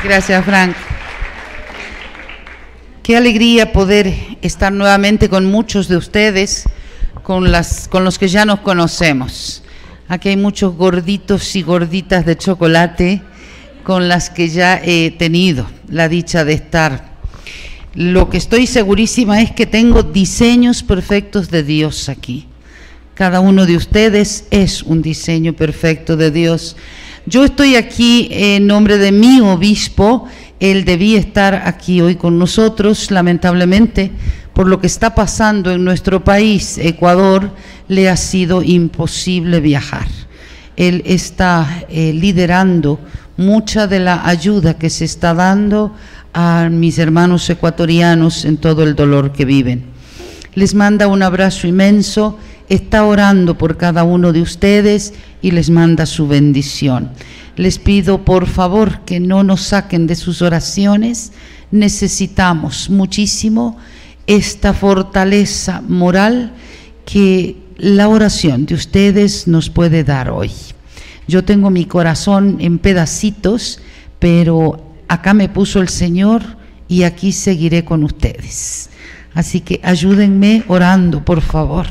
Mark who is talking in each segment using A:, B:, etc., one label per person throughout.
A: Gracias, Frank. Qué alegría poder estar nuevamente con muchos de ustedes, con los que ya nos conocemos. Aquí hay muchos gorditos y gorditas de chocolate con las que ya he tenido la dicha de estar. Lo que estoy segurísima es que tengo diseños perfectos de Dios aquí. Cada uno de ustedes es un diseño perfecto de Dios. Yo estoy aquí en nombre de mi obispo. Él debía estar aquí hoy con nosotros, lamentablemente, por lo que está pasando en nuestro país, Ecuador, le ha sido imposible viajar. Él está liderando mucha de la ayuda que se está dando a mis hermanos ecuatorianos en todo el dolor que viven. Les manda un abrazo inmenso, está orando por cada uno de ustedes y les manda su bendición. Les pido por favor que no nos saquen de sus oraciones. Necesitamos muchísimo esta fortaleza moral que la oración de ustedes nos puede dar hoy. Yo tengo mi corazón en pedacitos, pero acá me puso el Señor y aquí seguiré con ustedes. Así que ayúdenme orando, por favor.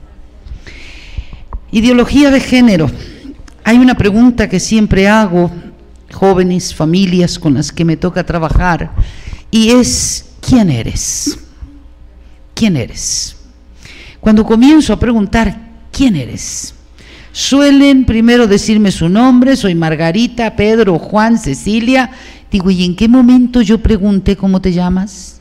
A: Ideología de género. Hay una pregunta que siempre hago, jóvenes, familias con las que me toca trabajar, y es, ¿quién eres? ¿Quién eres? Cuando comienzo a preguntar, ¿quién eres? Suelen primero decirme su nombre, soy Margarita, Pedro, Juan, Cecilia. Digo, ¿y en qué momento yo pregunté cómo te llamas?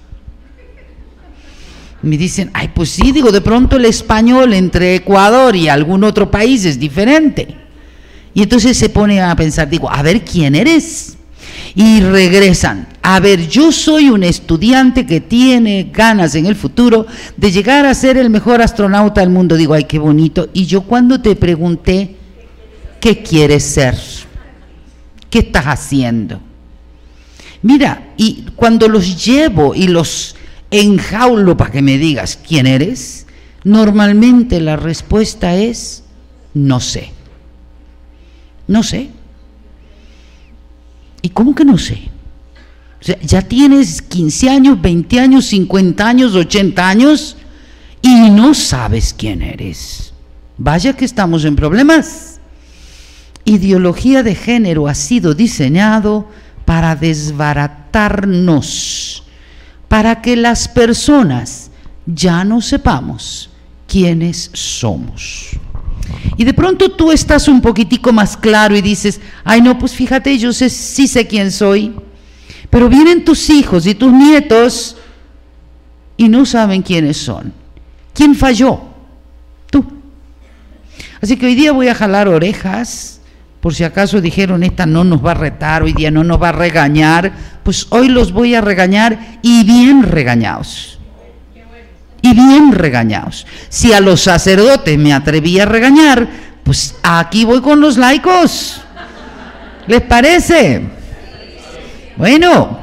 A: Me dicen, ay, pues sí, digo, de pronto el español entre Ecuador y algún otro país es diferente. Y entonces se pone a pensar, digo, a ver, ¿quién eres? Y regresan, a ver, yo soy un estudiante que tiene ganas en el futuro de llegar a ser el mejor astronauta del mundo. Digo, ay, qué bonito. Y yo cuando te pregunté, ¿qué quieres ser? ¿Qué estás haciendo? Mira, y cuando los llevo y los enjaulo para que me digas quién eres, normalmente la respuesta es, no sé. No sé. ¿Y cómo que no sé? O sea, ya tienes 15 años, 20 años, 50 años, 80 años y no sabes quién eres. Vaya que estamos en problemas. Ideología de género ha sido diseñado para desbaratarnos, para que las personas ya no sepamos quiénes somos. Y de pronto tú estás un poquitico más claro y dices, ay no, pues fíjate, yo sí sé quién soy, pero vienen tus hijos y tus nietos y no saben quiénes son. ¿Quién falló? Tú. Así que hoy día voy a jalar orejas, por si acaso dijeron, esta no nos va a retar, hoy día no nos va a regañar, pues hoy los voy a regañar y bien regañados. Y bien regañados. Si a los sacerdotes me atreví a regañar, pues aquí voy con los laicos. ¿Les parece? Bueno,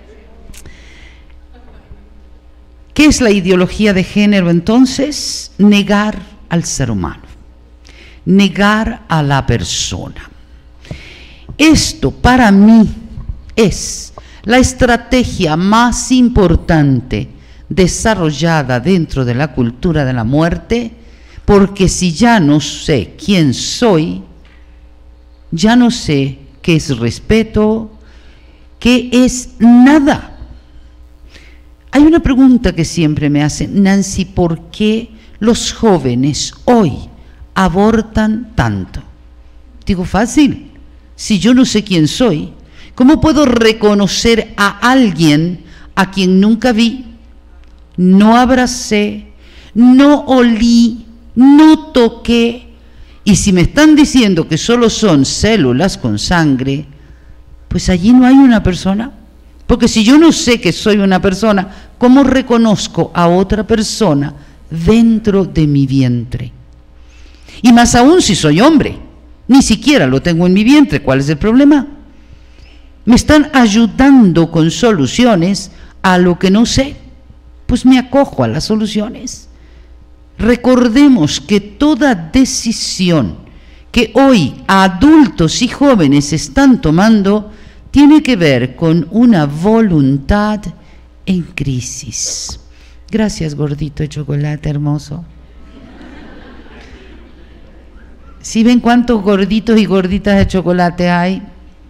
A: ¿qué es la ideología de género entonces? Negar al ser humano, negar a la persona. Esto para mí es la estrategia más importante desarrollada dentro de la cultura de la muerte, porque si ya no sé quién soy, ya no sé qué es respeto, qué es nada. Hay una pregunta que siempre me hacen, Nancy, ¿por qué los jóvenes hoy abortan tanto? Digo, fácil, si yo no sé quién soy, ¿cómo puedo reconocer a alguien a quien nunca vi, no abracé, no olí, no toqué? Y si me están diciendo que solo son células con sangre, pues allí no hay una persona. Porque si yo no sé que soy una persona, ¿cómo reconozco a otra persona dentro de mi vientre? Y más aún si soy hombre, ni siquiera lo tengo en mi vientre. ¿Cuál es el problema? Me están ayudando con soluciones a lo que no sé. Pues me acojo a las soluciones. Recordemos que toda decisión que hoy adultos y jóvenes están tomando tiene que ver con una voluntad en crisis. Gracias, gordito de chocolate hermoso. ¿Sí ven cuántos gorditos y gorditas de chocolate hay?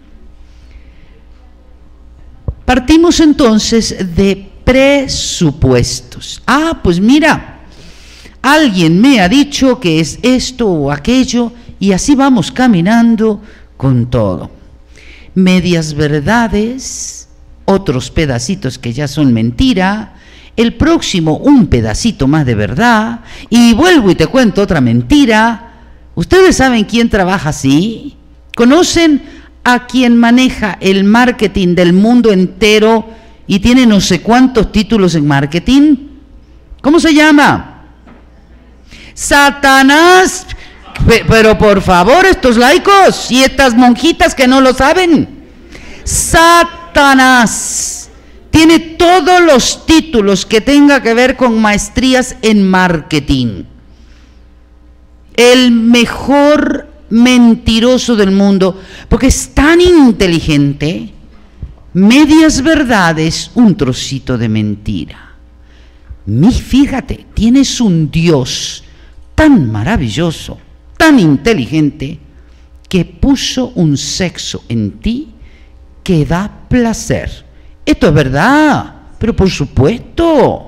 A: Partimos entonces de presupuestos. Ah, pues mira, alguien me ha dicho que es esto o aquello, y así vamos caminando con todo. Medias verdades, otros pedacitos que ya son mentira, el próximo un pedacito más de verdad, y vuelvo y te cuento otra mentira. ¿Ustedes saben quién trabaja así? ¿Conocen a quien maneja el marketing del mundo entero y tiene no sé cuántos títulos en marketing? ¿Cómo se llama? Satanás. Pero por favor, estos laicos y estas monjitas que no lo saben. Satanás tiene todos los títulos que tenga que ver con maestrías en marketing. El mejor mentiroso del mundo, porque es tan inteligente. Medias verdades, un trocito de mentira. Fíjate, tienes un Dios tan maravilloso, tan inteligente, que puso un sexo en ti que da placer. Esto es verdad, pero por supuesto.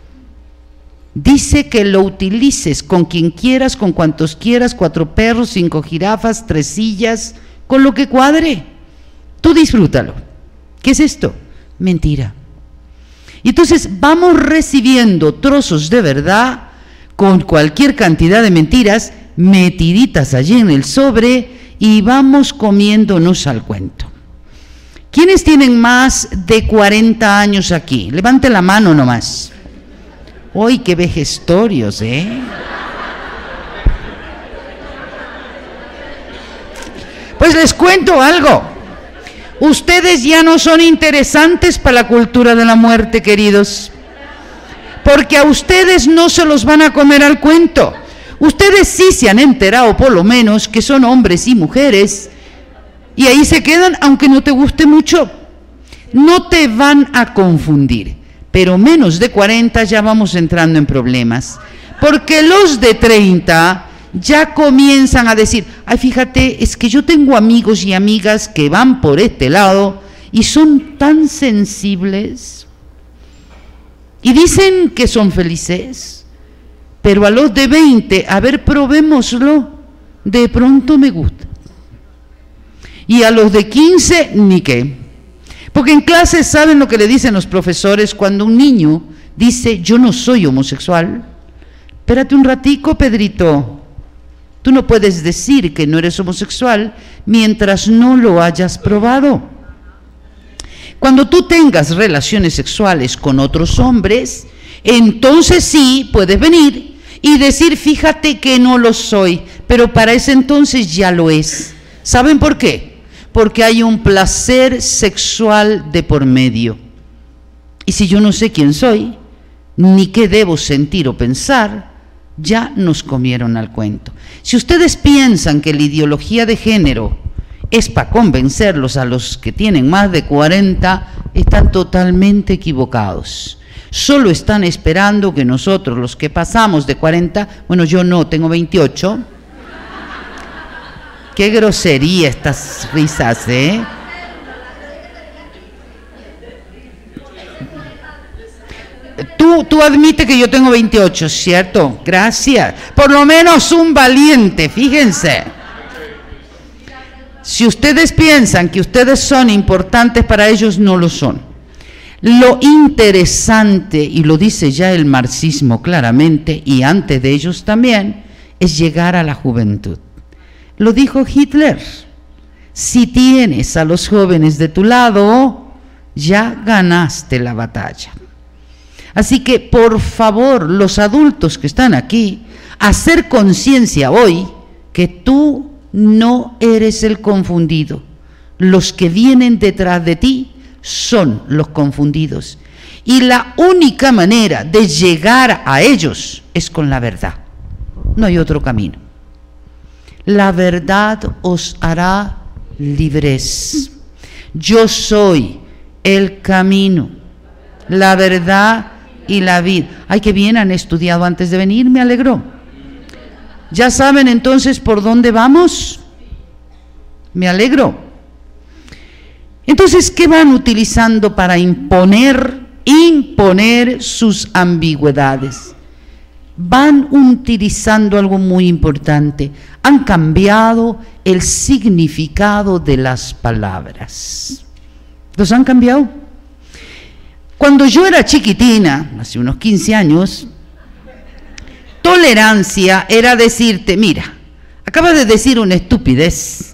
A: Dice que lo utilices con quien quieras, con cuantos quieras, 4 perros, 5 jirafas, 3 sillas, con lo que cuadre. Tú disfrútalo. ¿Qué es esto? Mentira. Y entonces vamos recibiendo trozos de verdad con cualquier cantidad de mentiras metiditas allí en el sobre y vamos comiéndonos al cuento. ¿Quiénes tienen más de 40 años aquí? Levante la mano nomás. ¡Uy, qué vejestorios, Pues les cuento algo. Ustedes ya no son interesantes para la cultura de la muerte, queridos. Porque a ustedes no se los van a comer al cuento. Ustedes sí se han enterado, por lo menos, que son hombres y mujeres. Y ahí se quedan, aunque no te guste mucho. No te van a confundir. Pero menos de 40 ya vamos entrando en problemas, porque los de 30 ya comienzan a decir, ay, fíjate, es que yo tengo amigos y amigas que van por este lado y son tan sensibles y dicen que son felices, pero a los de 20, a ver, probémoslo, de pronto me gusta. Y a los de 15, ni qué. Porque en clase, ¿saben lo que le dicen los profesores cuando un niño dice, yo no soy homosexual? Espérate un ratico, Pedrito. Tú no puedes decir que no eres homosexual mientras no lo hayas probado. Cuando tú tengas relaciones sexuales con otros hombres, entonces sí puedes venir y decir, fíjate que no lo soy, pero para ese entonces ya lo es. ¿Saben por qué? Porque hay un placer sexual de por medio. Y si yo no sé quién soy, ni qué debo sentir o pensar, ya nos comieron al cuento. Si ustedes piensan que la ideología de género es para convencerlos a los que tienen más de 40, están totalmente equivocados. Solo están esperando que nosotros, los que pasamos de 40, bueno, yo no, tengo 28, qué grosería estas risas, Tú admite que yo tengo 28, ¿cierto? Gracias. Por lo menos un valiente, fíjense. Si ustedes piensan que ustedes son importantes para ellos, no lo son. Lo interesante, y lo dice ya el marxismo claramente, y antes de ellos también, es llegar a la juventud. Lo dijo Hitler, si tienes a los jóvenes de tu lado, ya ganaste la batalla. Así que, por favor, los adultos que están aquí, hacer conciencia hoy que tú no eres el confundido. Los que vienen detrás de ti son los confundidos. Y la única manera de llegar a ellos es con la verdad. No hay otro camino. La verdad os hará libres. Yo soy el camino, la verdad y la vida. Ay, qué bien han estudiado antes de venir, me alegró. ¿Ya saben entonces por dónde vamos? Me alegro. Entonces, ¿qué van utilizando para imponer sus ambigüedades? Van utilizando algo muy importante. Han cambiado el significado de las palabras. ¿Los han cambiado? Cuando yo era chiquitina, hace unos 15 años, tolerancia era decirte, mira, acabas de decir una estupidez.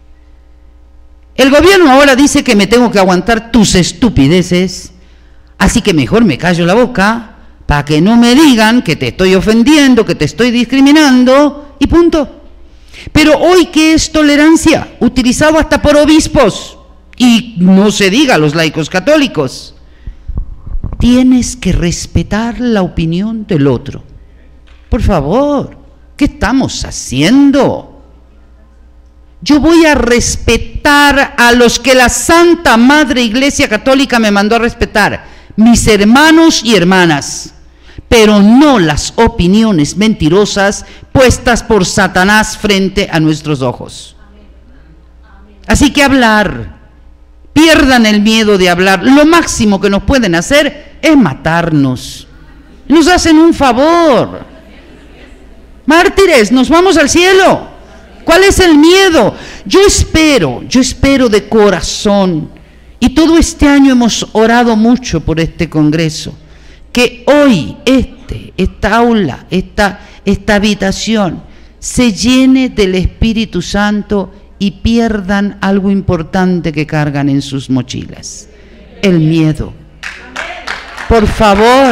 A: El gobierno ahora dice que me tengo que aguantar tus estupideces, así que mejor me callo la boca para que no me digan que te estoy ofendiendo, que te estoy discriminando, y punto. Pero hoy, ¿qué es tolerancia? Utilizado hasta por obispos, y no se diga a los laicos católicos. Tienes que respetar la opinión del otro. Por favor, ¿qué estamos haciendo? Yo voy a respetar a los que la Santa Madre Iglesia Católica me mandó a respetar, mis hermanos y hermanas, pero no las opiniones mentirosas puestas por Satanás frente a nuestros ojos. Así que hablar, pierdan el miedo de hablar. Lo máximo que nos pueden hacer es matarnos. Nos hacen un favor. Mártires, nos vamos al cielo. ¿Cuál es el miedo? Yo espero de corazón, y todo este año hemos orado mucho por este congreso, que hoy esta aula, esta habitación se llene del Espíritu Santo y pierdan algo importante que cargan en sus mochilas: el miedo. Por favor,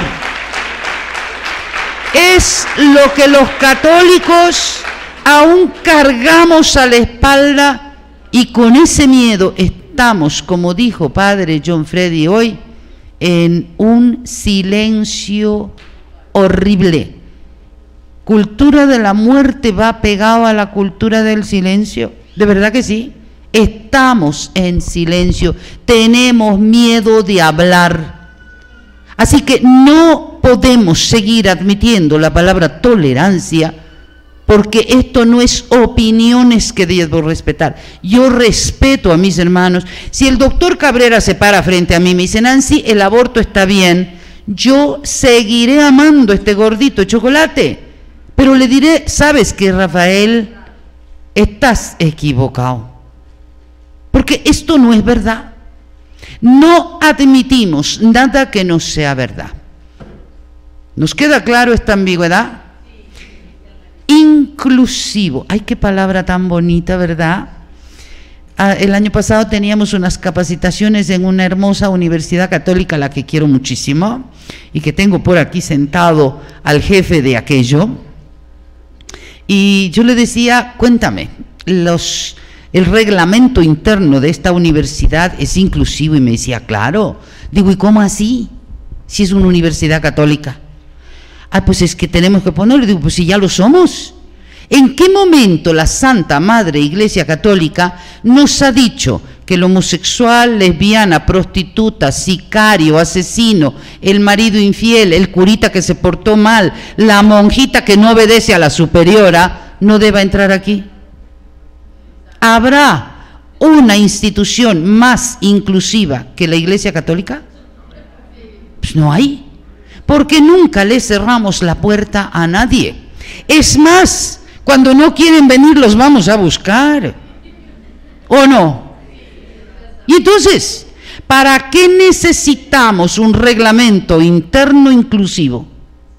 A: es lo que los católicos aún cargamos a la espalda, y con ese miedo estamos, como dijo Padre John Freddy hoy, en un silencio horrible. Cultura de la muerte va pegado a la cultura del silencio. ¿De verdad que sí? Estamos en silencio, tenemos miedo de hablar. Así que no podemos seguir admitiendo la palabra tolerancia, porque esto no es opiniones que debo respetar. Yo respeto a mis hermanos. Si el doctor Cabrera se para frente a mí y me dice: Nancy, el aborto está bien, yo seguiré amando a este gordito de chocolate, pero le diré: ¿sabes qué, Rafael? Estás equivocado, porque esto no es verdad. No admitimos nada que no sea verdad. ¿Nos queda claro esta ambigüedad? Inclusivo. Ay, qué palabra tan bonita, ¿verdad? El año pasado teníamos unas capacitaciones en una hermosa universidad católica, a la que quiero muchísimo, y que tengo por aquí sentado al jefe de aquello. Y yo le decía: cuéntame, el reglamento interno de esta universidad es inclusivo. Y me decía: claro. Digo: ¿y cómo así? Si es una universidad católica. Ah, pues es que tenemos que ponerlo. Digo: pues si ya lo somos. ¿En qué momento la Santa Madre Iglesia Católica nos ha dicho que el homosexual, lesbiana, prostituta, sicario, asesino, el marido infiel, el curita que se portó mal, la monjita que no obedece a la superiora, no deba entrar aquí? ¿Habrá una institución más inclusiva que la Iglesia Católica? Pues no hay. Porque nunca le cerramos la puerta a nadie. Es más, cuando no quieren venir los vamos a buscar, ¿o no? Y entonces, ¿para qué necesitamos un reglamento interno inclusivo?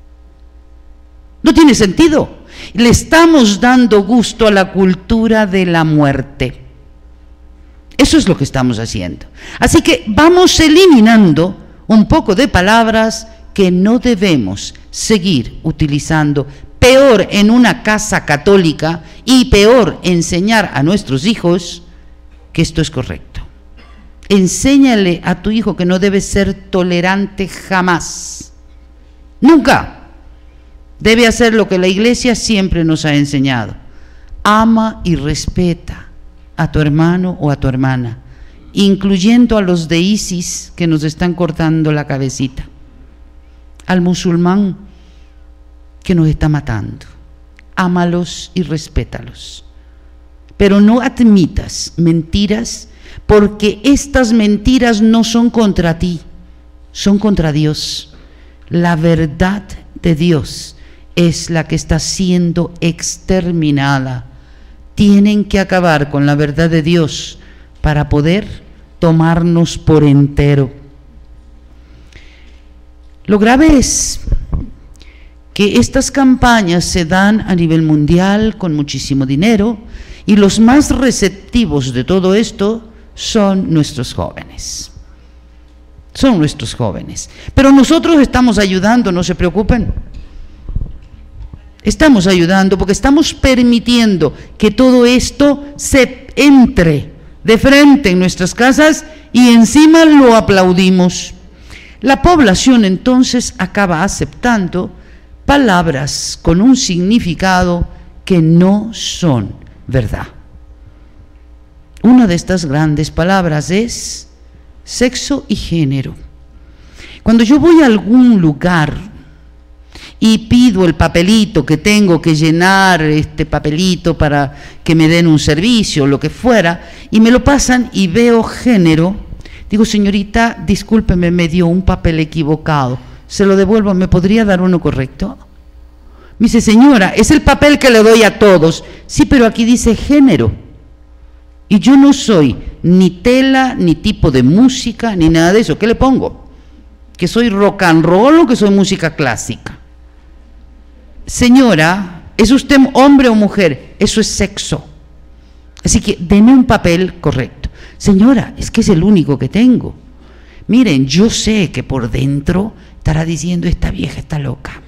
A: No tiene sentido. Le estamos dando gusto a la cultura de la muerte. Eso es lo que estamos haciendo. Así que vamos eliminando un poco de palabras que no debemos seguir utilizando. Peor en una casa católica, y peor enseñar a nuestros hijos que esto es correcto. Enséñale a tu hijo que no debe ser tolerante jamás, nunca. Debe hacer lo que la Iglesia siempre nos ha enseñado: ama y respeta a tu hermano o a tu hermana, incluyendo a los de ISIS que nos están cortando la cabecita, al musulmán que nos está matando. Ámalos y respétalos, pero no admitas mentiras, porque estas mentiras no son contra ti, son contra Dios. La verdad de Dios es la que está siendo exterminada. Tienen que acabar con la verdad de Dios para poder tomarnos por entero. Lo grave es que estas campañas se dan a nivel mundial con muchísimo dinero, y los más receptivos de todo esto son nuestros jóvenes. Son nuestros jóvenes. Pero nosotros estamos ayudando, no se preocupen. Estamos ayudando porque estamos permitiendo que todo esto se entre de frente en nuestras casas y encima lo aplaudimos. La población entonces acaba aceptando palabras con un significado que no son verdad. Una de estas grandes palabras es sexo y género. Cuando yo voy a algún lugar y pido el papelito que tengo que llenar, este papelito para que me den un servicio o lo que fuera, y me lo pasan y veo género, digo, señorita, discúlpeme, me dio un papel equivocado, se lo devuelvo, ¿me podría dar uno correcto? Me dice, señora, es el papel que le doy a todos. Sí, pero aquí dice género. Y yo no soy ni tela, ni tipo de música, ni nada de eso. ¿Qué le pongo? ¿Que soy rock and roll o que soy música clásica? Señora, ¿es usted hombre o mujer? Eso es sexo. Así que deme un papel correcto. Señora, es que es el único que tengo. Miren, yo sé que por dentro estará diciendo, esta vieja está loca.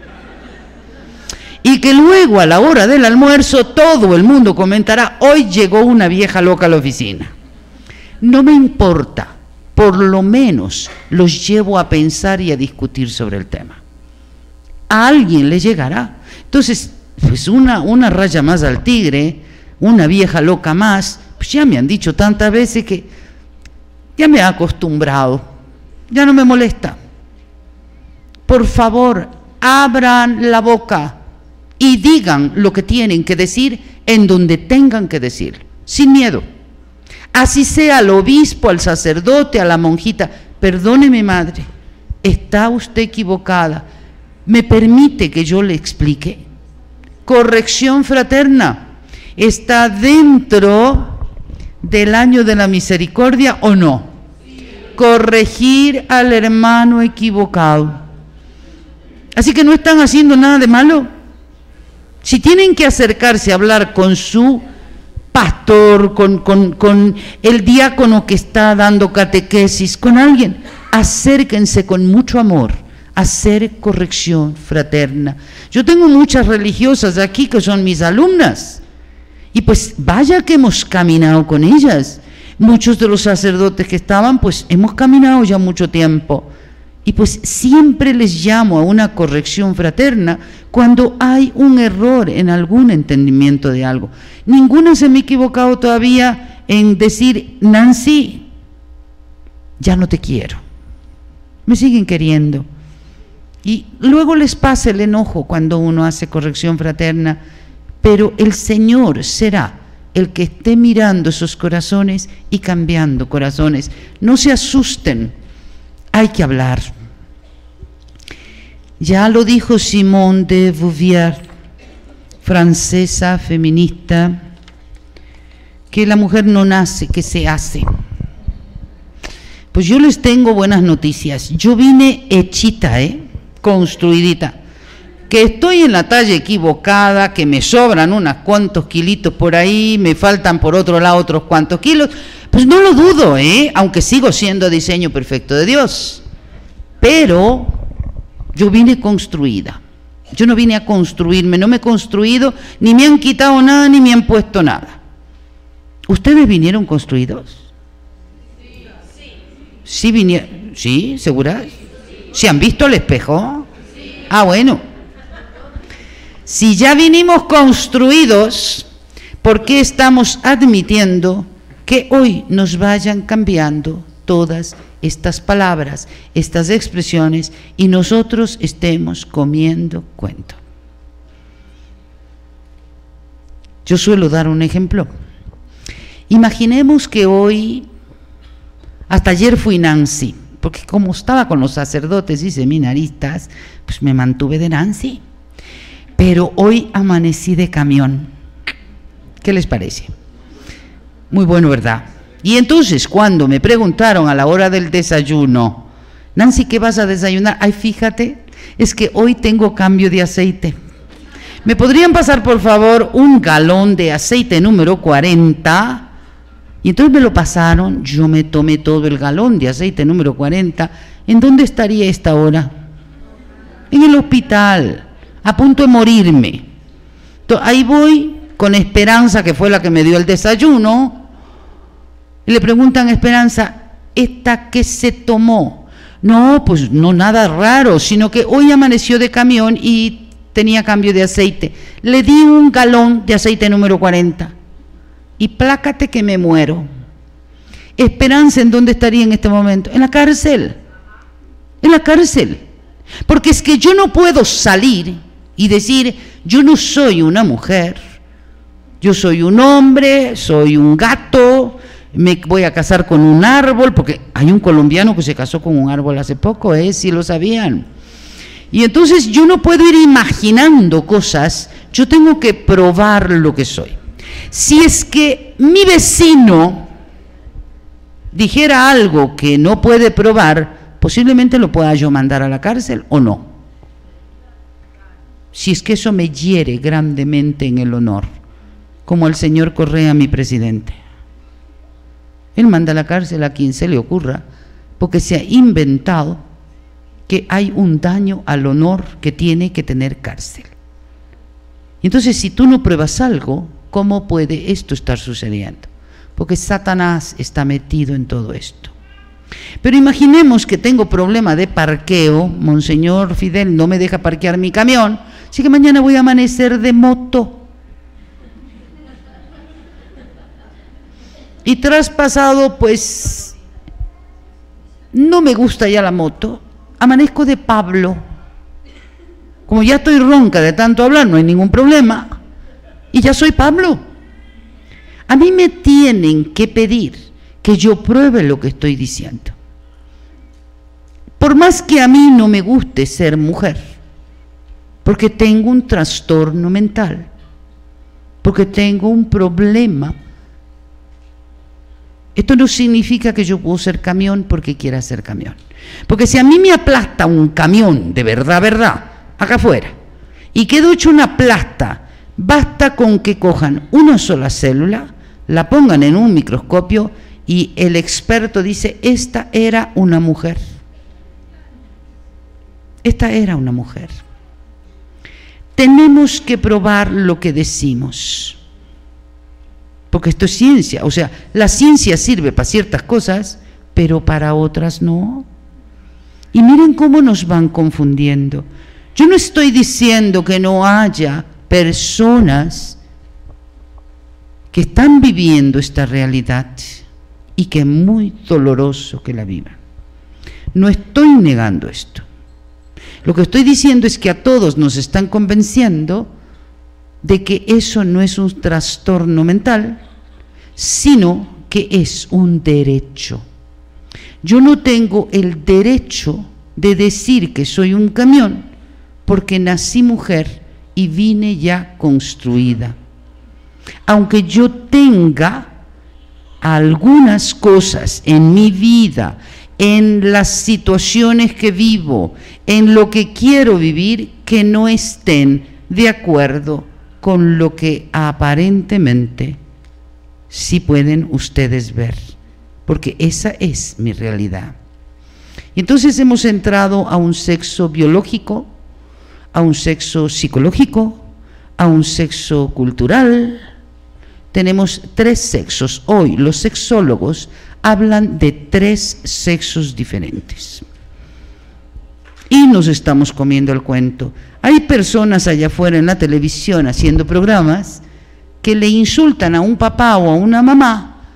A: Y que luego a la hora del almuerzo todo el mundo comentará, hoy llegó una vieja loca a la oficina. No me importa, por lo menos los llevo a pensar y a discutir sobre el tema. A alguien le llegará. Entonces, pues una raya más al tigre, una vieja loca más, pues ya me han dicho tantas veces que ya me he acostumbrado, ya no me molesta. Por favor, abran la boca y digan lo que tienen que decir en donde tengan que decir, sin miedo. Así sea al obispo, al sacerdote, a la monjita. Perdóneme, madre, está usted equivocada. ¿Me permite que yo le explique? Corrección fraterna. ¿Está dentro del año de la misericordia o no? Corregir al hermano equivocado. Así que no están haciendo nada de malo. Si tienen que acercarse a hablar con su pastor, con el diácono que está dando catequesis, con alguien, acérquense con mucho amor a hacer corrección fraterna. Yo tengo muchas religiosas aquí que son mis alumnas, y pues vaya que hemos caminado con ellas. Muchos de los sacerdotes que estaban, pues hemos caminado ya mucho tiempo. Y pues siempre les llamo a una corrección fraterna cuando hay un error en algún entendimiento de algo. Ninguna se me ha equivocado todavía en decir, Nancy, ya no te quiero. Me siguen queriendo. Y luego les pasa el enojo cuando uno hace corrección fraterna, pero el Señor será el que esté mirando esos corazones y cambiando corazones. No se asusten. Hay que hablar. Ya lo dijo Simone de Beauvoir, francesa, feminista, que la mujer no nace, que se hace. Pues yo les tengo buenas noticias. Yo vine hechita, construidita. Que estoy en la talla equivocada, que me sobran unos cuantos kilitos por ahí, me faltan por otro lado otros cuantos kilos. Pues no lo dudo, aunque sigo siendo diseño perfecto de Dios. Pero yo vine construida. Yo no vine a construirme, no me he construido, ni me han quitado nada, ni me han puesto nada. ¿Ustedes vinieron construidos? Sí vinieron. ¿Sí? ¿Seguras? ¿Se han visto al espejo? Ah, bueno. Si ya vinimos construidos, ¿por qué estamos admitiendo que hoy nos vayan cambiando todas estas palabras, estas expresiones, y nosotros estemos comiendo cuento. Yo suelo dar un ejemplo. Imaginemos que hoy, hasta ayer fui Nancy, porque como estaba con los sacerdotes y seminaristas, pues me mantuve de Nancy. Pero hoy amanecí de camión. ¿Qué les parece? Muy bueno, ¿verdad? Y entonces cuando me preguntaron a la hora del desayuno, Nancy, ¿qué vas a desayunar? Ay, fíjate, es que hoy tengo cambio de aceite. ¿Me podrían pasar por favor un galón de aceite número 40? Y entonces me lo pasaron, yo me tomé todo el galón de aceite número 40. ¿En dónde estaría esta hora? En el hospital, a punto de morirme. Entonces, ahí voy con Esperanza, que fue la que me dio el desayuno, y le preguntan a Esperanza, ¿esta qué se tomó? No, pues no nada raro, sino que hoy amaneció de camión y tenía cambio de aceite. Le di un galón de aceite número 40. Y plácate que me muero. Esperanza, ¿en dónde estaría en este momento? En la cárcel. En la cárcel. Porque es que yo no puedo salir y decir, yo no soy una mujer, yo soy un hombre, soy un gato, me voy a casar con un árbol, porque hay un colombiano que se casó con un árbol hace poco, si lo sabían. Y entonces yo no puedo ir imaginando cosas, yo tengo que probar lo que soy. Si es que mi vecino dijera algo que no puede probar, posiblemente lo pueda yo mandar a la cárcel o no. Si es que eso me hiere grandemente en el honor, como el señor Correa, mi presidente. Él manda a la cárcel a quien se le ocurra, porque se ha inventado que hay un daño al honor que tiene que tener cárcel. Entonces, si tú no pruebas algo, ¿cómo puede esto estar sucediendo? Porque Satanás está metido en todo esto. Pero imaginemos que tengo problema de parqueo, Monseñor Fidel no me deja parquear mi camión, así que mañana voy a amanecer de moto. Y traspasado, pues, no me gusta ya la moto, amanezco de Pablo. Como ya estoy ronca de tanto hablar, no hay ningún problema. Y ya soy Pablo. A mí me tienen que pedir que yo pruebe lo que estoy diciendo. Por más que a mí no me guste ser mujer, porque tengo un trastorno mental, porque tengo un problema, esto no significa que yo puedo ser camión porque quiera ser camión. Porque si a mí me aplasta un camión, de verdad, acá afuera, y quedo hecho una plasta, basta con que cojan una sola célula, la pongan en un microscopio y el experto dice, esta era una mujer. Esta era una mujer. Tenemos que probar lo que decimos. Porque esto es ciencia, o sea, la ciencia sirve para ciertas cosas, pero para otras no. Y miren cómo nos van confundiendo. Yo no estoy diciendo que no haya personas que están viviendo esta realidad y que es muy doloroso que la vivan. No estoy negando esto. Lo que estoy diciendo es que a todos nos están convenciendo de que eso no es un trastorno mental, sino que es un derecho. Yo no tengo el derecho de decir que soy un camión porque nací mujer y vine ya construida. Aunque yo tenga algunas cosas en mi vida, en las situaciones que vivo, en lo que quiero vivir, que no estén de acuerdo con lo que aparentemente sí pueden ustedes ver, porque esa es mi realidad. Y entonces hemos entrado a un sexo biológico, a un sexo psicológico, a un sexo cultural. Tenemos 3 sexos. Hoy los sexólogos hablan de 3 sexos diferentes. Y nos estamos comiendo el cuento. Hay personas allá afuera en la televisión haciendo programas que le insultan a un papá o a una mamá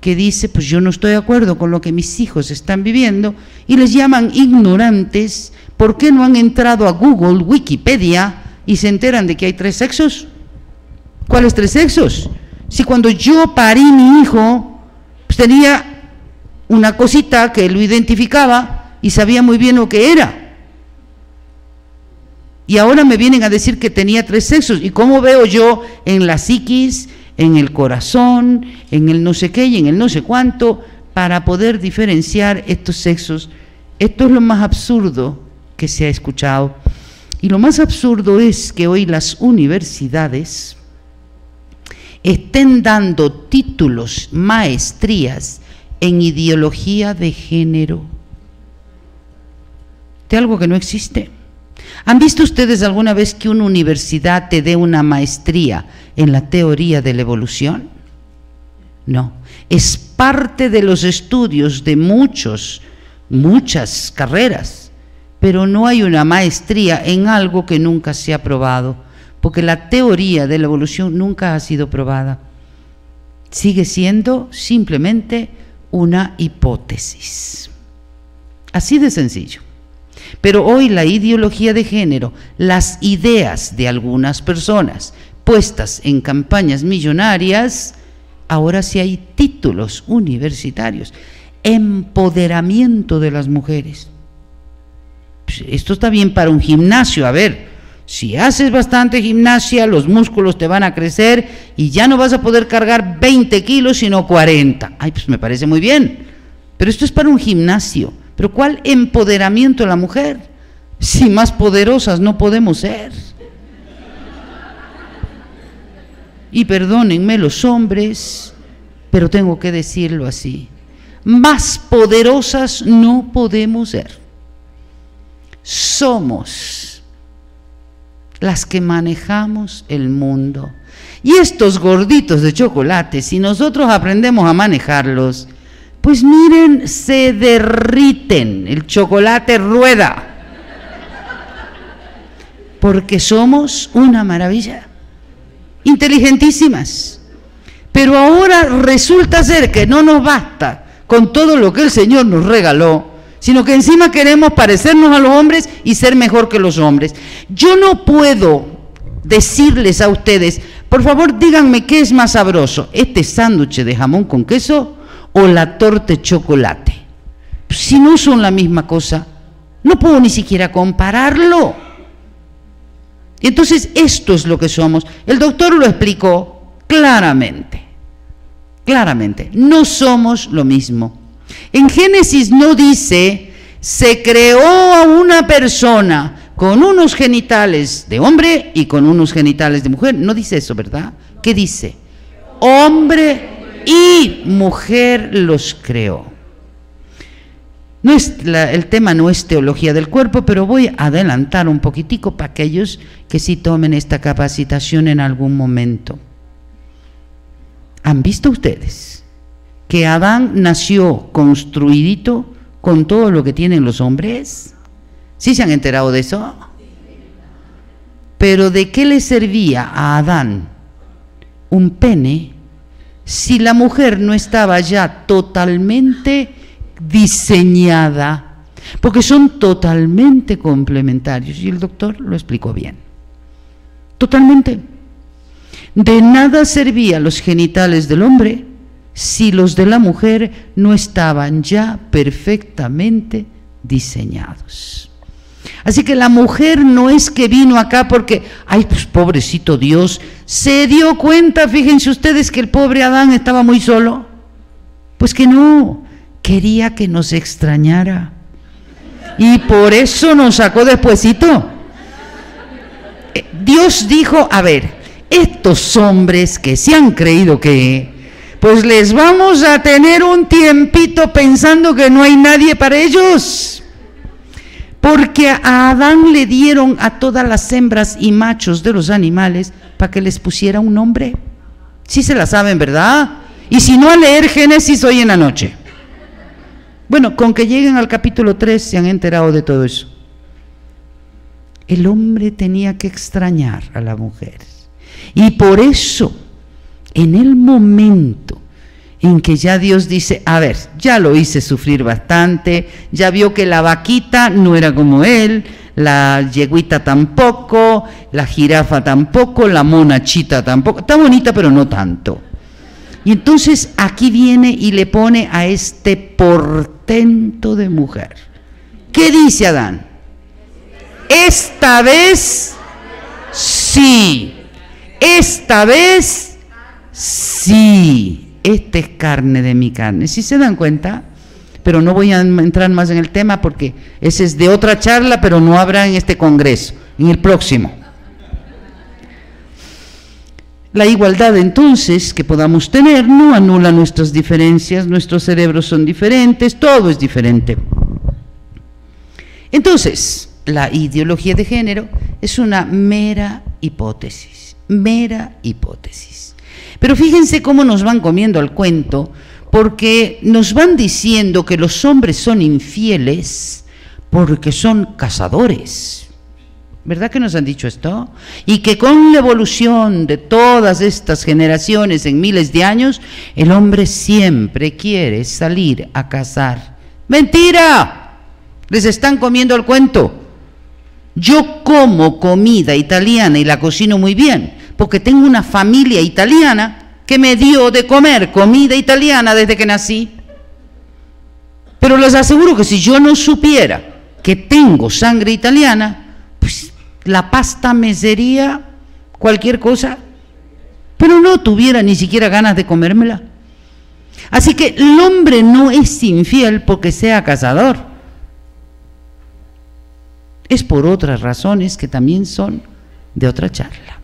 A: que dice, pues yo no estoy de acuerdo con lo que mis hijos están viviendo, y les llaman ignorantes. ¿Por qué no han entrado a Google, Wikipedia, y se enteran de que hay 3 sexos? ¿Cuáles 3 sexos? Si cuando yo parí mi hijo, pues tenía una cosita que lo identificaba y sabía muy bien lo que era. Y ahora me vienen a decir que tenía 3 sexos. ¿Y cómo veo yo en la psiquis, en el corazón, en el no sé qué y en el no sé cuánto, para poder diferenciar estos sexos? Esto es lo más absurdo que se ha escuchado. Y lo más absurdo es que hoy las universidades estén dando títulos, maestrías en ideología de género, de algo que no existe. ¿Han visto ustedes alguna vez que una universidad te dé una maestría en la teoría de la evolución? No, es parte de los estudios de muchas carreras, pero no hay una maestría en algo que nunca se ha probado, porque la teoría de la evolución nunca ha sido probada. Sigue siendo simplemente una hipótesis. Así de sencillo. Pero hoy la ideología de género, las ideas de algunas personas puestas en campañas millonarias, ahora sí hay títulos universitarios. Empoderamiento de las mujeres. Esto está bien para un gimnasio. A ver, si haces bastante gimnasia, los músculos te van a crecer y ya no vas a poder cargar 20 kilos, sino 40. Ay, pues me parece muy bien. Pero esto es para un gimnasio. ¿Pero cuál empoderamiento de la mujer? Si más poderosas no podemos ser. Y perdónenme los hombres, pero tengo que decirlo así. Más poderosas no podemos ser. Somos las que manejamos el mundo. Y estos gorditos de chocolate, si nosotros aprendemos a manejarlos, pues miren, se derriten, el chocolate rueda, porque somos una maravilla, inteligentísimas. Pero ahora resulta ser que no nos basta con todo lo que el Señor nos regaló, sino que encima queremos parecernos a los hombres y ser mejor que los hombres. Yo no puedo decirles a ustedes, por favor díganme qué es más sabroso, este sándwich de jamón con queso o la torta de chocolate. Si no son la misma cosa, no puedo ni siquiera compararlo. Entonces esto es lo que somos. El doctor lo explicó claramente, no somos lo mismo. En Génesis no dice, se creó a una persona con unos genitales de hombre y con unos genitales de mujer. No dice eso, ¿verdad? ¿Qué dice? Hombre y mujer los creó. No es el tema no es teología del cuerpo, pero voy a adelantar un poquitico para aquellos que sí tomen esta capacitación en algún momento. ¿Han visto ustedes que Adán nació construidito con todo lo que tienen los hombres? ¿Sí se han enterado de eso? Pero ¿de qué le servía a Adán un pene si la mujer no estaba ya totalmente diseñada? Porque son totalmente complementarios, y el doctor lo explicó bien. Totalmente. De nada servían los genitales del hombre si los de la mujer no estaban ya perfectamente diseñados. Así que la mujer no es que vino acá porque, ay, pues pobrecito Dios, se dio cuenta, fíjense ustedes, que el pobre Adán estaba muy solo. Pues que no, quería que nos extrañara. Y por eso nos sacó despuesito. Dios dijo, a ver, estos hombres que se han creído que, pues les vamos a tener un tiempito pensando que no hay nadie para ellos. Porque a Adán le dieron a todas las hembras y machos de los animales para que les pusiera un nombre. Sí se la saben, ¿verdad? Y si no, a leer Génesis hoy en la noche. Bueno, con que lleguen al capítulo 3 se han enterado de todo eso. El hombre tenía que extrañar a la mujer. Y por eso, en el momento en que ya Dios dice, a ver, ya lo hice sufrir bastante, ya vio que la vaquita no era como él, la yegüita tampoco, la jirafa tampoco, la monachita tampoco, está bonita pero no tanto. Y entonces aquí viene y le pone a este portento de mujer. ¿Qué dice Adán? Esta vez sí, esta vez sí, esta es carne de mi carne. ¿Sí se dan cuenta? Pero no voy a entrar más en el tema porque ese es de otra charla, pero no habrá en este congreso, en el próximo. La igualdad entonces que podamos tener no anula nuestras diferencias, nuestros cerebros son diferentes, todo es diferente. Entonces, la ideología de género es una mera hipótesis, mera hipótesis. Pero fíjense cómo nos van comiendo al cuento, porque nos van diciendo que los hombres son infieles porque son cazadores. ¿Verdad que nos han dicho esto? Y que con la evolución de todas estas generaciones en miles de años, el hombre siempre quiere salir a cazar. ¡Mentira! Les están comiendo el cuento. Yo como comida italiana y la cocino muy bien, porque tengo una familia italiana que me dio de comer comida italiana desde que nací. Pero les aseguro que si yo no supiera que tengo sangre italiana, pues la pasta me sería cualquier cosa, pero no tuviera ni siquiera ganas de comérmela. Así que el hombre no es infiel porque sea cazador. Es por otras razones que también son de otra charla.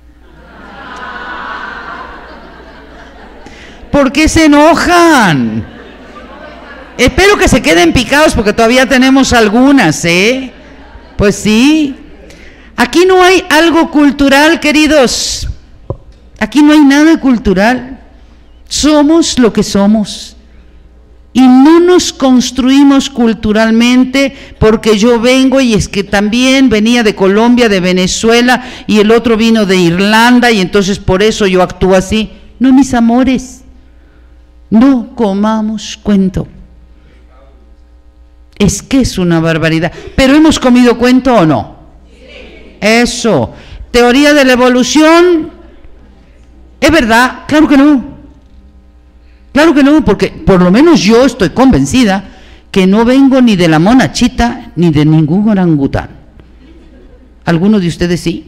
A: ¿Por qué se enojan? Espero que se queden picados porque todavía tenemos algunas, ¿eh? Pues sí. Aquí no hay algo cultural, queridos. Aquí no hay nada cultural. Somos lo que somos. Y no nos construimos culturalmente porque yo vengo y es que también venía de Colombia, de Venezuela y el otro vino de Irlanda y entonces por eso yo actúo así. No, mis amores, no comamos cuento. Es que es una barbaridad. ¿Pero hemos comido cuento o no? Eso. Teoría de la evolución. ¿Es verdad? Claro que no. Claro que no, porque por lo menos yo estoy convencida que no vengo ni de la monachita ni de ningún orangután. ¿Alguno de ustedes sí?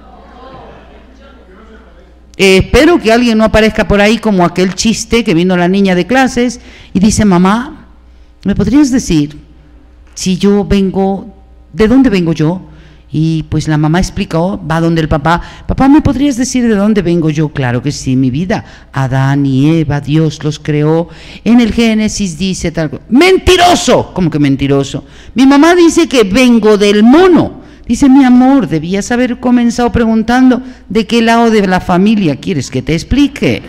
A: Espero que alguien no aparezca por ahí como aquel chiste que vino la niña de clases y dice, mamá, ¿me podrías decir si yo vengo, de dónde vengo yo? Y pues la mamá explicó, va donde el papá, papá, ¿me podrías decir de dónde vengo yo? Claro que sí, mi vida, Adán y Eva, Dios los creó, en el Génesis dice tal, ¡mentiroso! ¿Cómo que mentiroso? Mi mamá dice que vengo del mono. Dice, mi amor, debías haber comenzado preguntando de qué lado de la familia quieres que te explique.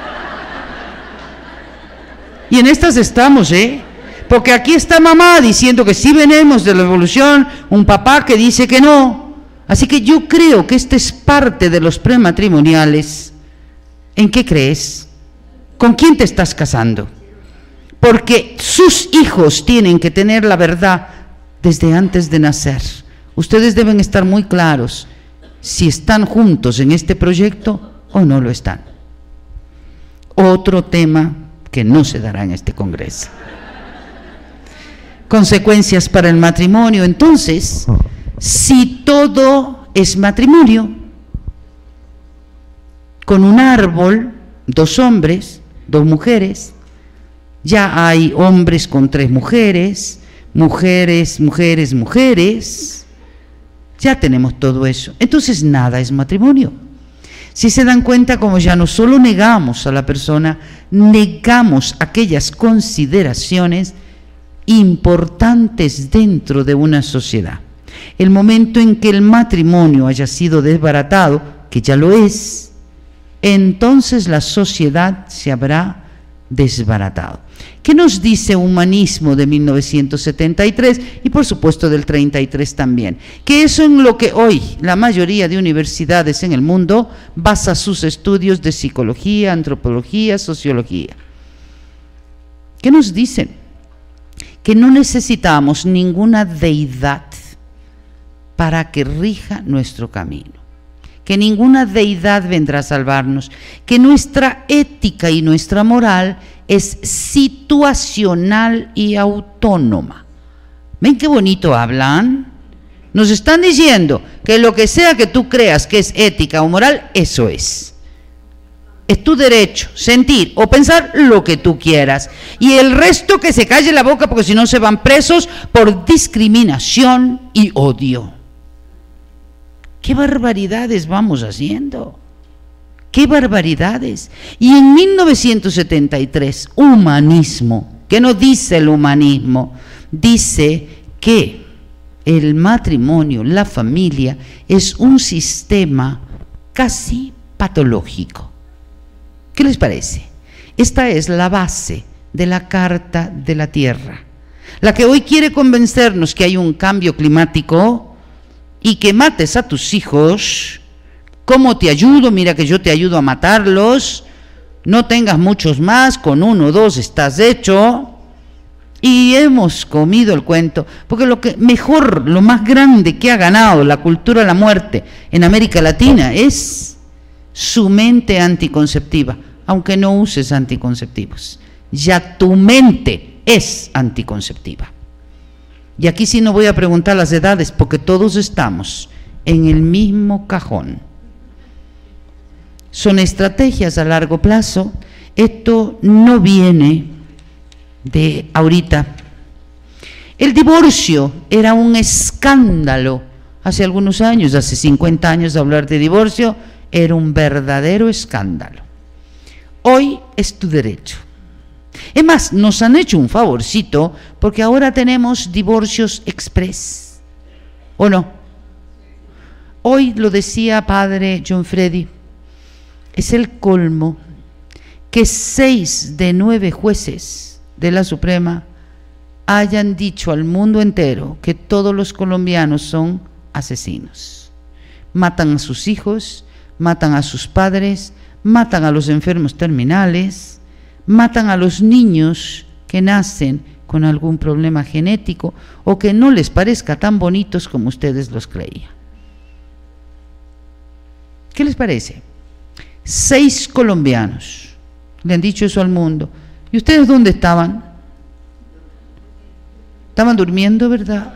A: Y en estas estamos, porque aquí está mamá diciendo que sí venimos de la evolución, un papá que dice que no. Así que yo creo que esta es parte de los prematrimoniales. ¿En qué crees? ¿Con quién te estás casando? Porque sus hijos tienen que tener la verdad desde antes de nacer. Ustedes deben estar muy claros si están juntos en este proyecto o no lo están. Otro tema que no se dará en este congreso. Consecuencias para el matrimonio. Entonces, si todo es matrimonio, con un árbol, 2 hombres, 2 mujeres, ya hay hombres con 3 mujeres, mujeres, mujeres, mujeres, ya tenemos todo eso. Entonces nada es matrimonio. Si se dan cuenta, como ya no solo negamos a la persona, negamos aquellas consideraciones importantes dentro de una sociedad. El momento en que el matrimonio haya sido desbaratado, que ya lo es, entonces la sociedad se habrá desbaratado. ¿Qué nos dice Humanismo de 1973 y por supuesto del 33 también? Que eso en lo que hoy la mayoría de universidades en el mundo basa sus estudios de psicología, antropología, sociología. ¿Qué nos dicen? Que no necesitamos ninguna deidad para que rija nuestro camino, que ninguna deidad vendrá a salvarnos, que nuestra ética y nuestra moral es situacional y autónoma. ¿Ven qué bonito hablan? Nos están diciendo que lo que sea que tú creas que es ética o moral, eso es. Es tu derecho sentir o pensar lo que tú quieras. Y el resto que se calle la boca, porque si no se van presos por discriminación y odio. ¿Qué barbaridades vamos haciendo? ¡Qué barbaridades! Y en 1973, humanismo, ¿qué nos dice el humanismo? Dice que el matrimonio, la familia, es un sistema casi patológico. ¿Qué les parece? Esta es la base de la Carta de la Tierra, la que hoy quiere convencernos que hay un cambio climático y que mates a tus hijos. ¿Cómo te ayudo? Mira que yo te ayudo a matarlos, no tengas muchos más, con 1 o 2 estás hecho. Y hemos comido el cuento, porque lo que mejor, lo más grande que ha ganado la cultura de la muerte en América Latina es su mente anticonceptiva, aunque no uses anticonceptivos, ya tu mente es anticonceptiva. Y aquí sí no voy a preguntar las edades, porque todos estamos en el mismo cajón. Son estrategias a largo plazo. Esto no viene de ahorita. El divorcio era un escándalo hace algunos años, hace 50 años, hablar de divorcio era un verdadero escándalo. Hoy es tu derecho. Es más, nos han hecho un favorcito porque ahora tenemos divorcios express, ¿o no? Hoy lo decía padre John Freddy, es el colmo que 6 de 9 jueces de la Suprema hayan dicho al mundo entero que todos los colombianos son asesinos. Matan a sus hijos, matan a sus padres, matan a los enfermos terminales, matan a los niños que nacen con algún problema genético o que no les parezca tan bonitos como ustedes los creían. ¿Qué les parece? 6 colombianos le han dicho eso al mundo. ¿Y ustedes dónde estaban? Estaban durmiendo, ¿verdad?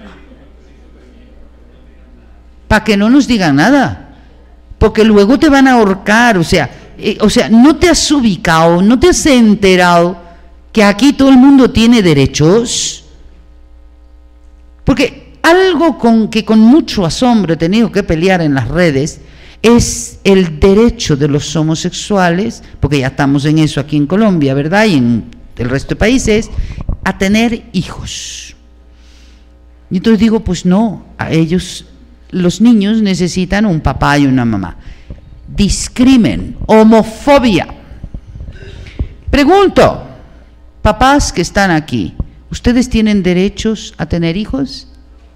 A: Para que no nos digan nada, porque luego te van a ahorcar. O sea, no te has ubicado, no te has enterado que aquí todo el mundo tiene derechos. Porque algo que con mucho asombro he tenido que pelear en las redes es el derecho de los homosexuales, porque ya estamos en eso aquí en Colombia, ¿verdad? Y en el resto de países, a tener hijos. Y entonces digo, pues no, a ellos, los niños necesitan un papá y una mamá. Discrimen, homofobia. Pregunto, papás que están aquí, ¿ustedes tienen derechos a tener hijos?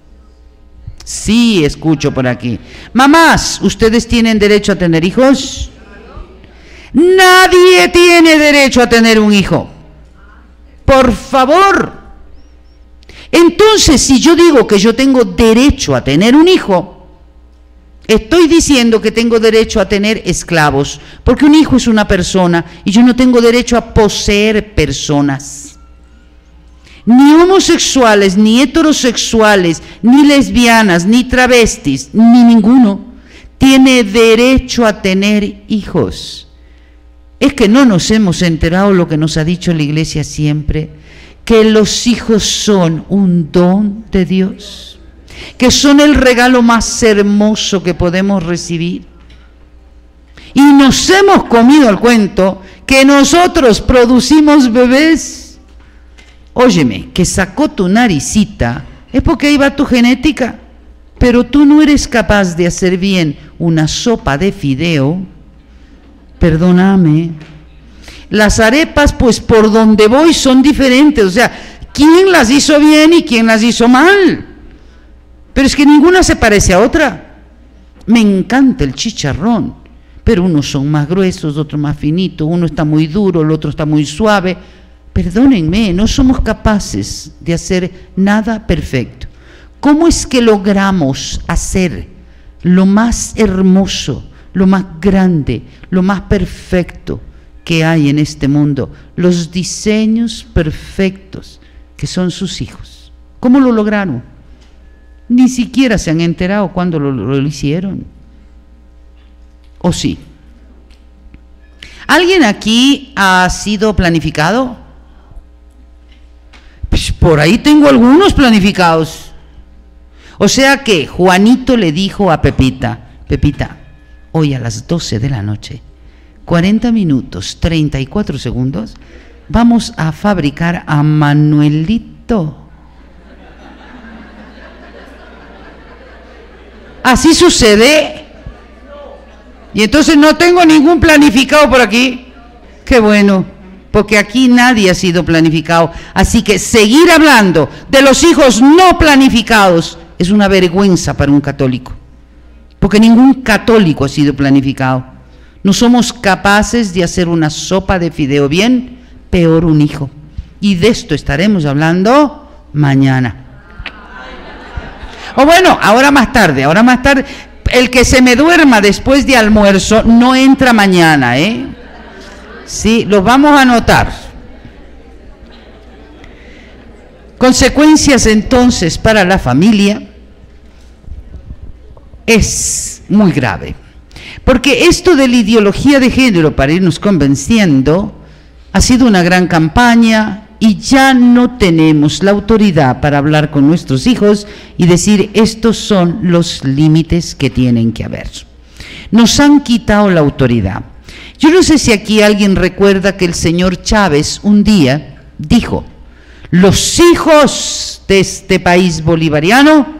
A: Sí, escucho por aquí. Mamás, ¿ustedes tienen derecho a tener hijos? Nadie tiene derecho a tener un hijo. Por favor. Entonces, si yo digo que yo tengo derecho a tener un hijo, estoy diciendo que tengo derecho a tener esclavos, porque un hijo es una persona y yo no tengo derecho a poseer personas. Ni homosexuales, ni heterosexuales, ni lesbianas, ni travestis, ni ninguno tiene derecho a tener hijos. Es que no nos hemos enterado lo que nos ha dicho la Iglesia siempre, que los hijos son un don de Dios, que son el regalo más hermoso que podemos recibir. Y nos hemos comido el cuento que nosotros producimos bebés. Óyeme, que sacó tu naricita, es porque ahí va tu genética, pero tú no eres capaz de hacer bien una sopa de fideo, perdóname. Las arepas, pues por donde voy son diferentes, o sea, ¿quién las hizo bien y quién las hizo mal? Pero es que ninguna se parece a otra. Me encanta el chicharrón, pero unos son más gruesos, otros más finitos, uno está muy duro, el otro está muy suave. Perdónenme, no somos capaces de hacer nada perfecto. ¿Cómo es que logramos hacer lo más hermoso, lo más grande, lo más perfecto que hay en este mundo? Los diseños perfectos que son sus hijos. ¿Cómo lo lograron? Ni siquiera se han enterado cuando lo hicieron. ¿O sí? ¿Alguien aquí ha sido planificado? Pues por ahí tengo algunos planificados. O sea que Juanito le dijo a Pepita, Pepita, hoy a las 12 de la noche, 40 minutos, 34 segundos, vamos a fabricar a Manuelito. Así sucede. Y entonces no tengo ningún planificado por aquí. Qué bueno, porque aquí nadie ha sido planificado. Así que seguir hablando de los hijos no planificados es una vergüenza para un católico, porque ningún católico ha sido planificado. No somos capaces de hacer una sopa de fideo bien, peor un hijo. Y de esto estaremos hablando mañana. O bueno, ahora más tarde, el que se me duerma después de almuerzo no entra mañana, ¿eh? Sí, los vamos a anotar. Consecuencias entonces para la familia es muy grave, porque esto de la ideología de género, para irnos convenciendo, ha sido una gran campaña y ya no tenemos la autoridad para hablar con nuestros hijos y decir estos son los límites que tienen que haber. Nos han quitado la autoridad. Yo no sé si aquí alguien recuerda que el señor Chávez un día dijo: los hijos de este país bolivariano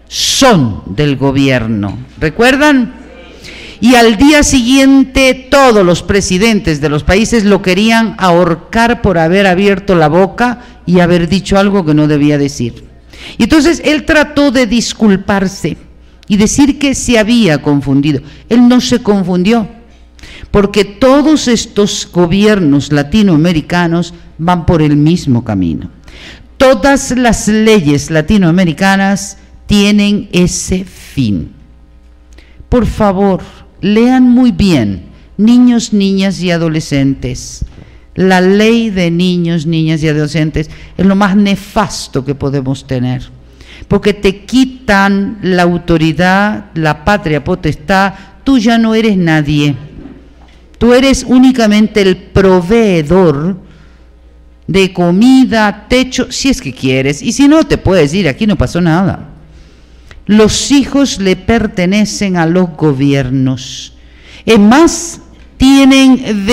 A: son del gobierno. ¿Recuerdan? Y al día siguiente todos los presidentes de los países lo querían ahorcar por haber abierto la boca y haber dicho algo que no debía decir. Y entonces él trató de disculparse y decir que se había confundido. Él no se confundió, porque todos estos gobiernos latinoamericanos van por el mismo camino. Todas las leyes latinoamericanas tienen ese fin. Por favor, lean muy bien, niños, niñas y adolescentes. La ley de niños, niñas y adolescentes es lo más nefasto que podemos tener, porque te quitan la autoridad, la patria potestad. Tú ya no eres nadie. Tú eres únicamente el proveedor de comida, techo, si es que quieres, y si no, te puedes ir, aquí no pasó nada. Los hijos le pertenecen a los gobiernos. Es más, tienen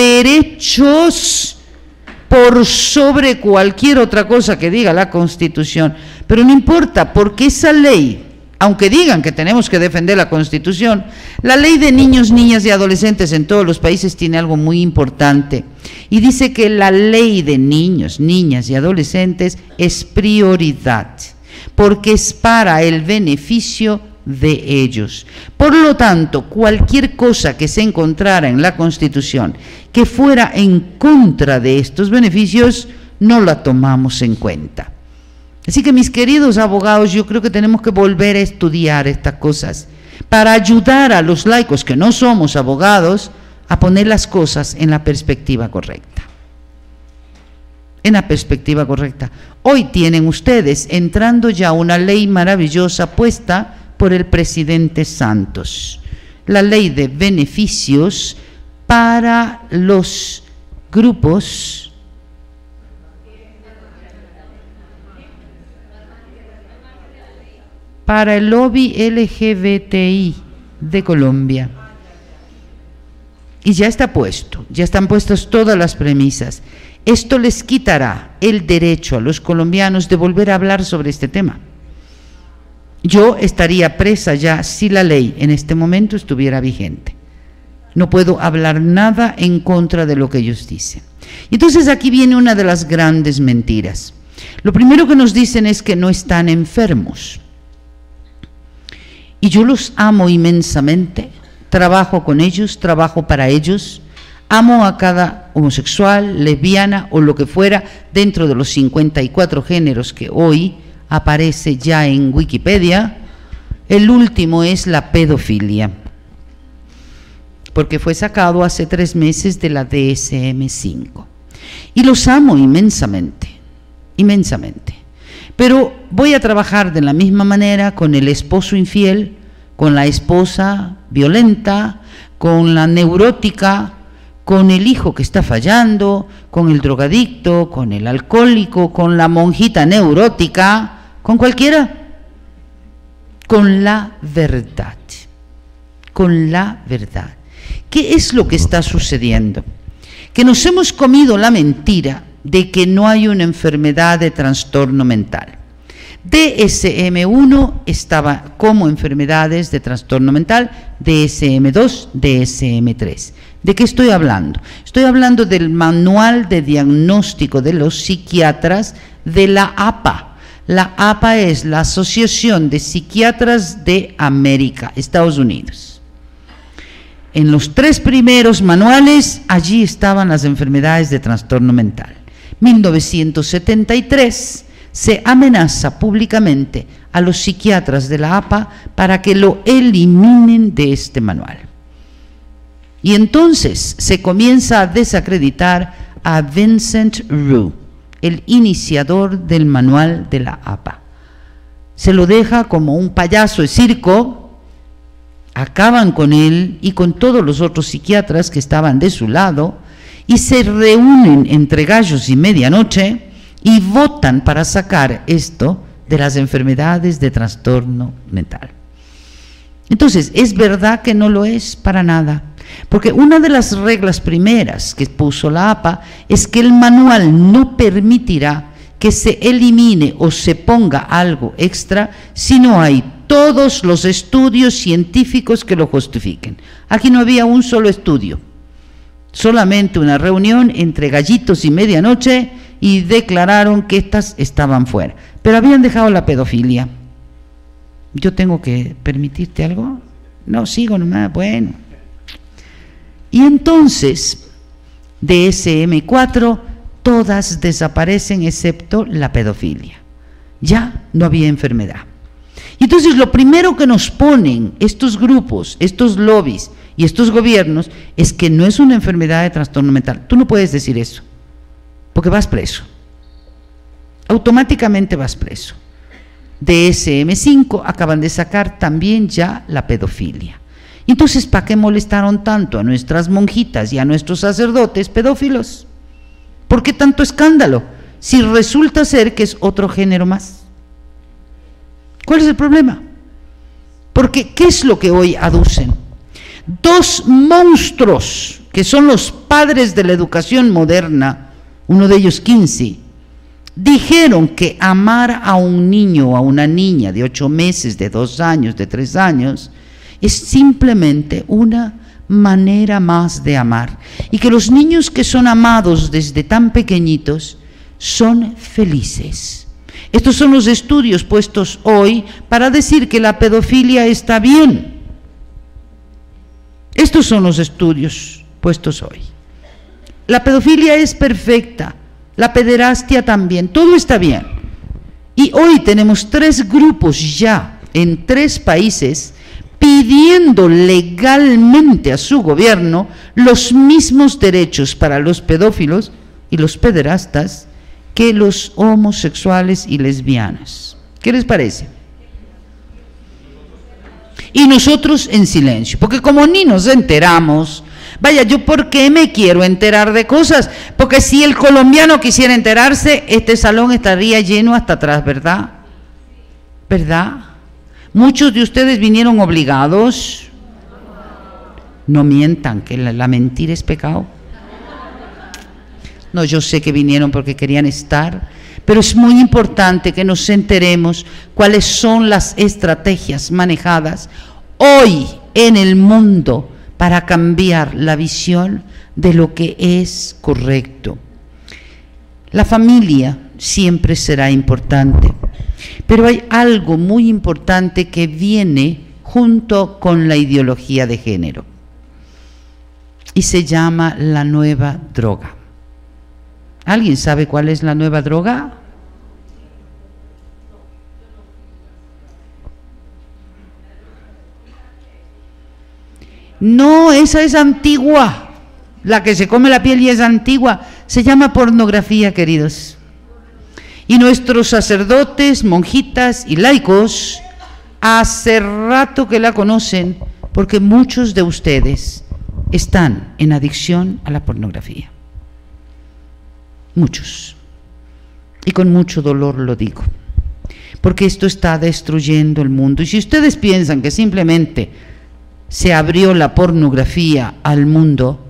A: derechos por sobre cualquier otra cosa que diga la Constitución. Pero no importa, porque esa ley, aunque digan que tenemos que defender la Constitución, la ley de niños, niñas y adolescentes en todos los países tiene algo muy importante. Y dice que la ley de niños, niñas y adolescentes es prioridad, porque es para el beneficio de ellos. Por lo tanto, cualquier cosa que se encontrara en la Constitución que fuera en contra de estos beneficios, no la tomamos en cuenta. Así que, mis queridos abogados, yo creo que tenemos que volver a estudiar estas cosas para ayudar a los laicos que no somos abogados a poner las cosas en la perspectiva correcta. En la perspectiva correcta. Hoy tienen ustedes entrando ya una ley maravillosa puesta por el presidente Santos, la ley de beneficios para los grupos para el lobby LGBTI de Colombia. Y ya está puesto, ya están puestas todas las premisas. Esto les quitará el derecho a los colombianos de volver a hablar sobre este tema. Yo estaría presa ya si la ley en este momento estuviera vigente. No puedo hablar nada en contra de lo que ellos dicen. Entonces aquí viene una de las grandes mentiras. Lo primero que nos dicen es que no están enfermos. Y yo los amo inmensamente, trabajo con ellos, trabajo para ellos, amo a cada homosexual, lesbiana o lo que fuera dentro de los 54 géneros que hoy aparece ya en Wikipedia. El último es la pedofilia, porque fue sacado hace 3 meses de la DSM-5. Y los amo inmensamente, inmensamente. Pero voy a trabajar de la misma manera con el esposo infiel, con la esposa violenta, con la neurótica, con el hijo que está fallando, con el drogadicto, con el alcohólico, con la monjita neurótica, con cualquiera. Con la verdad, con la verdad. ¿Qué es lo que está sucediendo? Que nos hemos comido la mentira de que no hay una enfermedad de trastorno mental. DSM-1 estaba como enfermedades de trastorno mental, DSM-2, DSM-3. ¿De qué estoy hablando? Estoy hablando del manual de diagnóstico de los psiquiatras de la APA. La APA es la Asociación de Psiquiatras de América, Estados Unidos. En los 3 primeros manuales, allí estaban las enfermedades de trastorno mental. 1973 se amenaza públicamente a los psiquiatras de la APA para que lo eliminen de este manual. Y entonces se comienza a desacreditar a Vincent Roux, el iniciador del manual de la APA. Se lo deja como un payaso de circo, acaban con él y con todos los otros psiquiatras que estaban de su lado y se reúnen entre gallos y medianoche y votan para sacar esto de las enfermedades de trastorno mental. Entonces, ¿es verdad que no lo es? Para nada. Porque una de las reglas primeras que puso la APA es que el manual no permitirá que se elimine o se ponga algo extra si no hay todos los estudios científicos que lo justifiquen. Aquí no había un solo estudio, solamente una reunión entre gallitos y medianoche y declararon que estas estaban fuera. Pero habían dejado la pedofilia. ¿Yo tengo que permitirte algo? No, sigo nomás, bueno. Y entonces, DSM-4, todas desaparecen excepto la pedofilia. Ya no había enfermedad. Y entonces lo primero que nos ponen estos grupos, estos lobbies y estos gobiernos es que no es una enfermedad de trastorno mental. Tú no puedes decir eso, porque vas preso. Automáticamente vas preso. DSM-5 acaban de sacar también ya la pedofilia. Entonces, ¿para qué molestaron tanto a nuestras monjitas y a nuestros sacerdotes pedófilos? ¿Por qué tanto escándalo? Si resulta ser que es otro género más. ¿Cuál es el problema? Porque, ¿qué es lo que hoy aducen? 2 monstruos, que son los padres de la educación moderna, uno de ellos Kinsey, dijeron que amar a un niño o a una niña de 8 meses, de 2 años, de 3 años, es simplemente una manera más de amar. Y que los niños que son amados desde tan pequeñitos son felices. Estos son los estudios puestos hoy para decir que la pedofilia está bien. Estos son los estudios puestos hoy. La pedofilia es perfecta, la pederastia también, todo está bien. Y hoy tenemos 3 grupos ya en 3 países pidiendo legalmente a su gobierno los mismos derechos para los pedófilos y los pederastas que los homosexuales y lesbianas. ¿Qué les parece? Y nosotros en silencio, porque como ni nos enteramos, vaya, ¿yo por qué me quiero enterar de cosas? Porque si el colombiano quisiera enterarse, este salón estaría lleno hasta atrás, ¿verdad? ¿Verdad? Muchos de ustedes vinieron obligados. No mientan, que la mentira es pecado. No, yo sé que vinieron porque querían estar, pero es muy importante que nos enteremos cuáles son las estrategias manejadas hoy en el mundo para cambiar la visión de lo que es correcto. La familia siempre será importante, pero hay algo muy importante que viene junto con la ideología de género. y se llama la nueva droga. ¿Alguien sabe cuál es la nueva droga? No, esa es antigua. La que se come la piel y es antigua. Se llama pornografía, queridos. Y nuestros sacerdotes, monjitas y laicos hace rato que la conocen, porque muchos de ustedes están en adicción a la pornografía. Muchos. Y con mucho dolor lo digo, porque esto está destruyendo el mundo. Y si ustedes piensan que simplemente se abrió la pornografía al mundo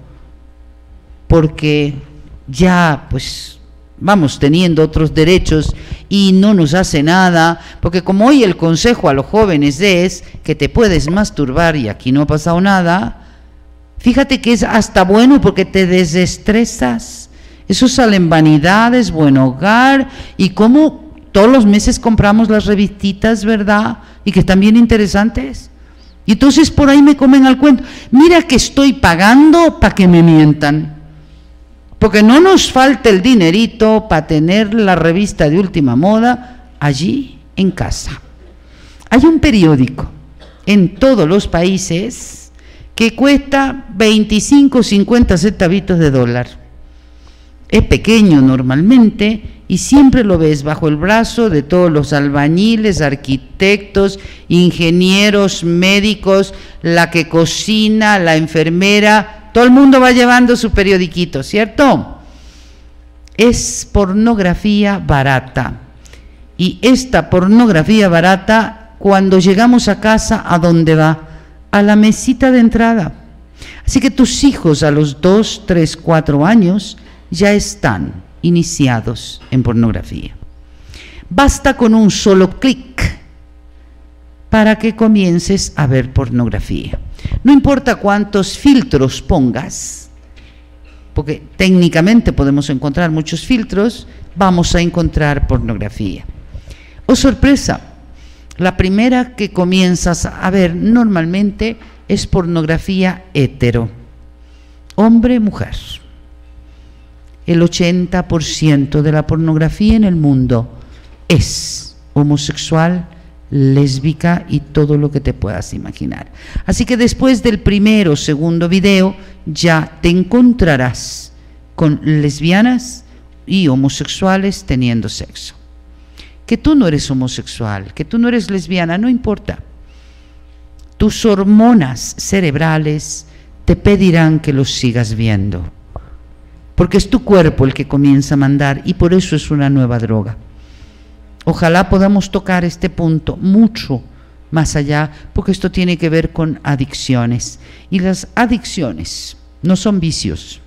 A: porque ya pues vamos teniendo otros derechos y no nos hace nada, porque como hoy el consejo a los jóvenes es que te puedes masturbar y aquí no ha pasado nada, fíjate que es hasta bueno porque te desestresas. Eso salen vanidades, buen hogar, y como todos los meses compramos las revistitas, ¿verdad? Y que están bien interesantes. Y entonces por ahí me comen al cuento. Mira que estoy pagando para que me mientan. Porque no nos falta el dinerito para tener la revista de última moda allí en casa. Hay un periódico en todos los países que cuesta 25 o 50 centavitos de dólar. Es pequeño normalmente y siempre lo ves bajo el brazo de todos los albañiles, arquitectos, ingenieros, médicos, la que cocina, la enfermera, todo el mundo va llevando su periodiquito, ¿cierto? Es pornografía barata. Y esta pornografía barata, cuando llegamos a casa, ¿a dónde va? A la mesita de entrada. Así que tus hijos a los 2, 3, 4 años ya están iniciados en pornografía. Basta con un solo clic para que comiences a ver pornografía. No importa cuántos filtros pongas, porque técnicamente podemos encontrar muchos filtros, vamos a encontrar pornografía. Oh, sorpresa, la primera que comienzas a ver normalmente es pornografía hetero, hombre-mujer. El 80% de la pornografía en el mundo es homosexual, lésbica y todo lo que te puedas imaginar. Así que después del primero o segundo video ya te encontrarás con lesbianas y homosexuales teniendo sexo. Que tú no eres homosexual, que tú no eres lesbiana, no importa. Tus hormonas cerebrales te pedirán que los sigas viendo, porque es tu cuerpo el que comienza a mandar y por eso es una nueva droga. Ojalá podamos tocar este punto mucho más allá, porque esto tiene que ver con adicciones. Y las adicciones no son vicios.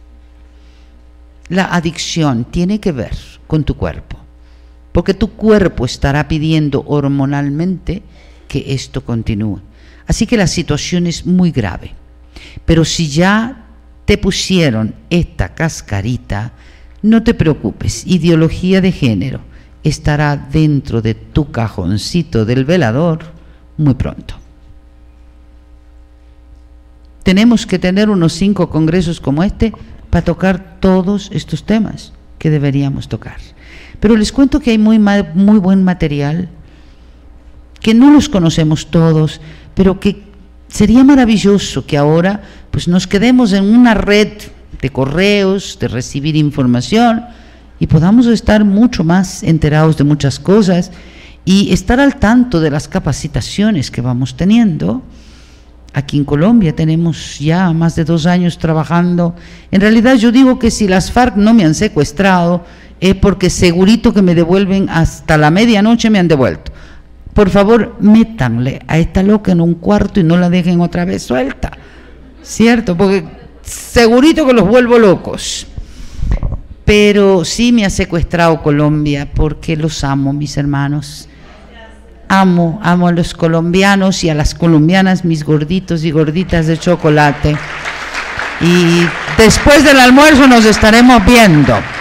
A: La adicción tiene que ver con tu cuerpo, porque tu cuerpo estará pidiendo hormonalmente que esto continúe. Así que la situación es muy grave. Pero si ya te pusieron esta cascarita, no te preocupes, ideología de género estará dentro de tu cajoncito del velador muy pronto. Tenemos que tener unos 5 congresos como este para tocar todos estos temas que deberíamos tocar. Pero les cuento que hay muy buen material, que no los conocemos todos, pero que sería maravilloso que ahora pues nos quedemos en una red de correos, de recibir información y podamos estar mucho más enterados de muchas cosas y estar al tanto de las capacitaciones que vamos teniendo. Aquí en Colombia tenemos ya más de 2 años trabajando. En realidad yo digo que si las FARC no me han secuestrado es porque segurito que me devuelven hasta la medianoche, me han devuelto. Por favor, métanle a esta loca en un cuarto y no la dejen otra vez suelta, ¿cierto? Porque segurito que los vuelvo locos. Pero sí me ha secuestrado Colombia porque los amo, mis hermanos. Amo a los colombianos y a las colombianas, mis gorditos y gorditas de chocolate. Y después del almuerzo nos estaremos viendo.